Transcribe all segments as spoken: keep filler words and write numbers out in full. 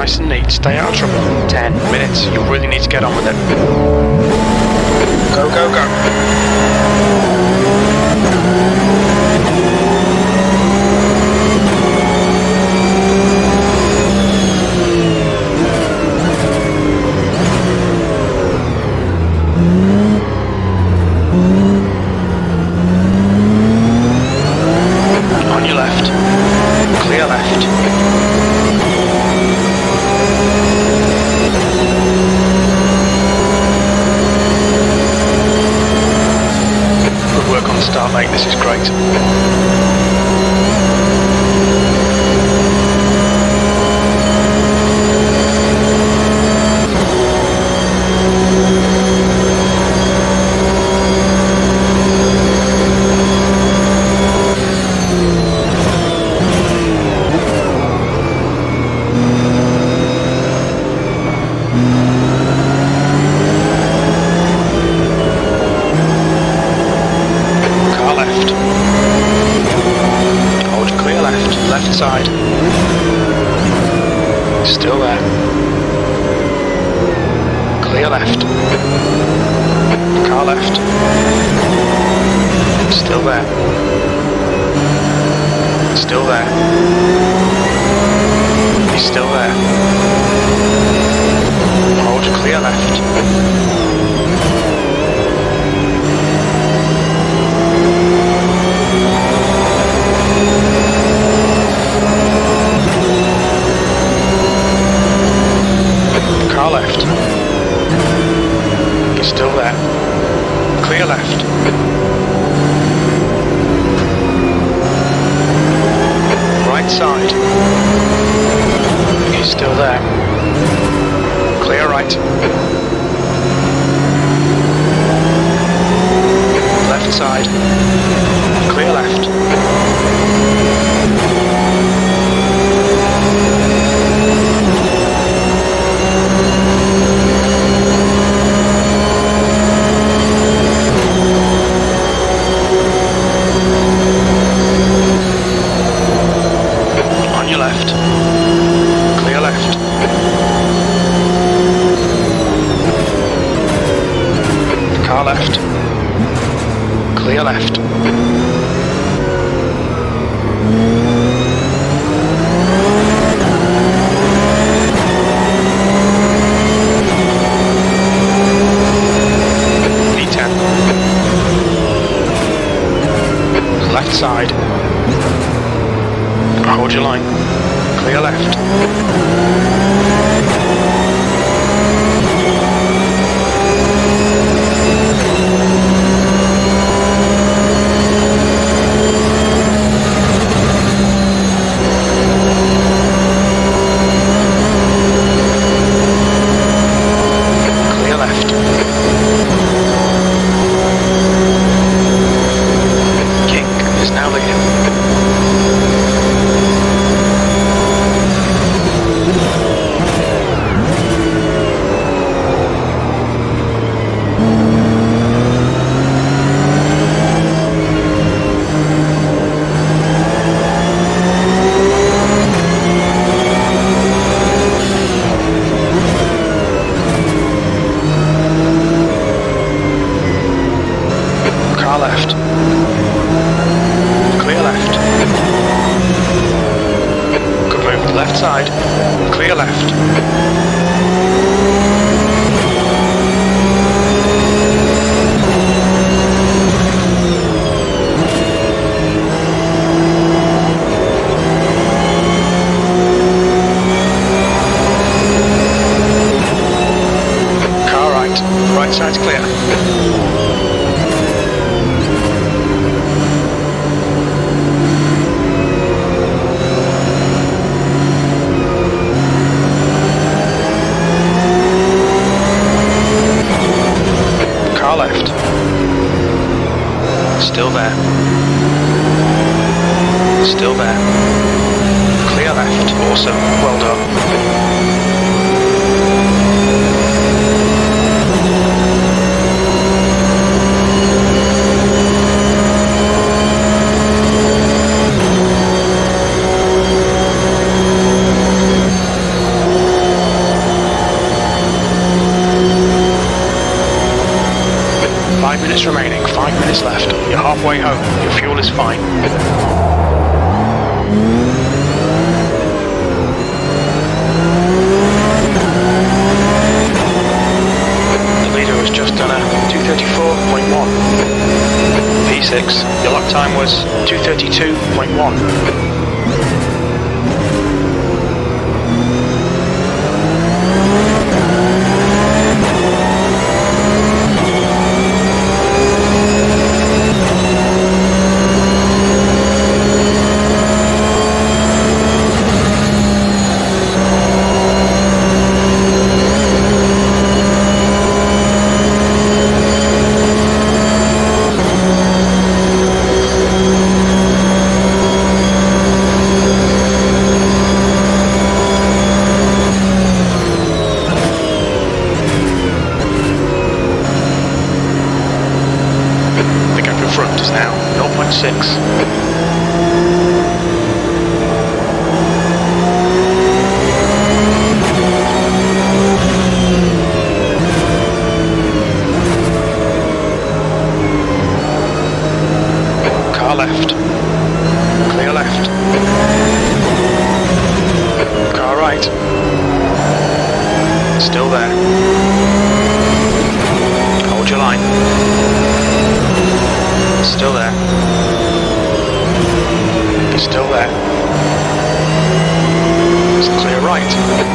nice and neat, stay out of trouble. Ten minutes, you really need to get on with it. Go, go, go. On your left. Clear left. Good work on the start, mate. This is great. Left side. Still there. Clear left. Car left. Still there. Still there. He's still there. Hold clear left. Car left. He's still there. Clear left. Right side. He's still there. Clear right. Left side. Clear left. On your left. Clear left. Car left. Clear left. V ten. Left side. Hold your line. Clear left. Clear left. King is now leading. Car left. Clear left. Good move. Left side. Clear left. Car right. Right side's clear. Car left. Still there. Still there. Clear left. Awesome. Well done. minutes remaining, five minutes left. You're halfway home, your fuel is fine. The leader has just done a two thirty-four point one. P six, your lap time was two thirty-two point one. Six. Car left. Clear left. Car right. Still there. Hold your line. Still there. Still there. It's clear right.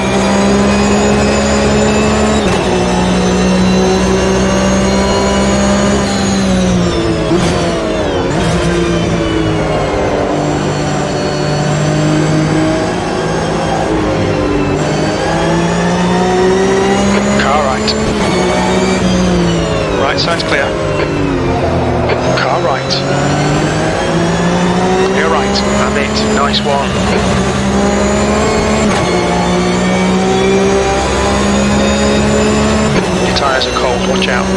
Car right. Right side's clear. Car right. Clear right. And it. Nice one. Your tyres are cold. Watch out.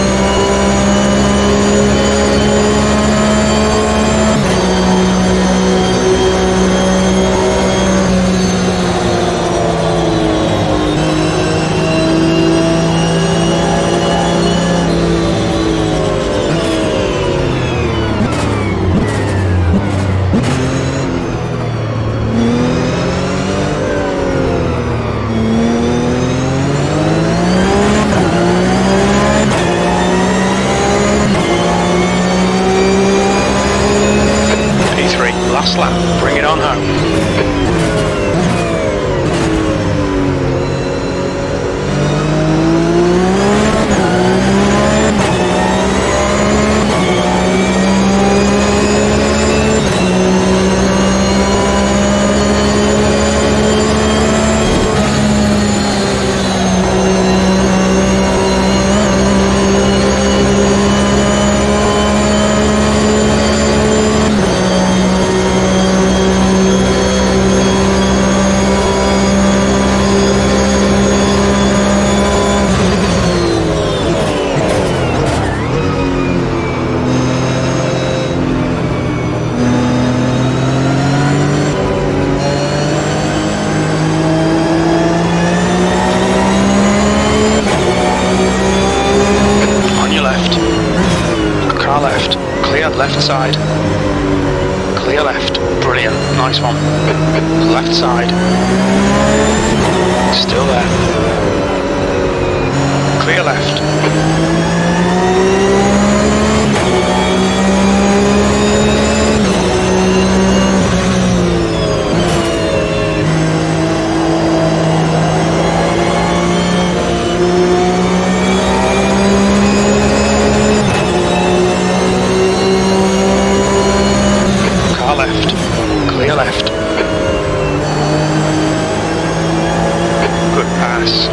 Last lap, bring it on home. Left side. Clear left. Brilliant. Nice one. Left side. Still there. Clear left. Left, clear left. Good pass.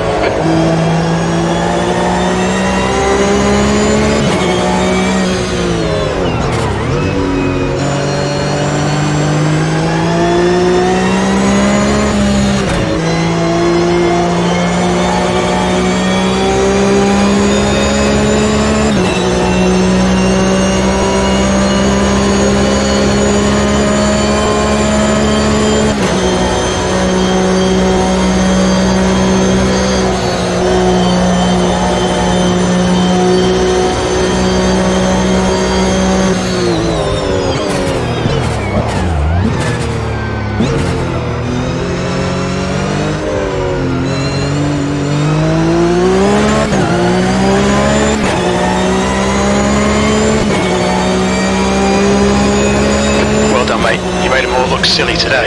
silly today.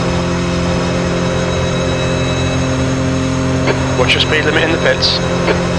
What's your speed limit in the pits?